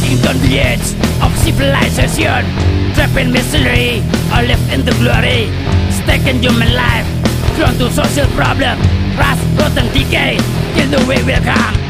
Walking on the edge of civilization, trapped in misery or left in the glory. Stuck in human life, drawn to social problem, rust, rotten decay, till the way will come.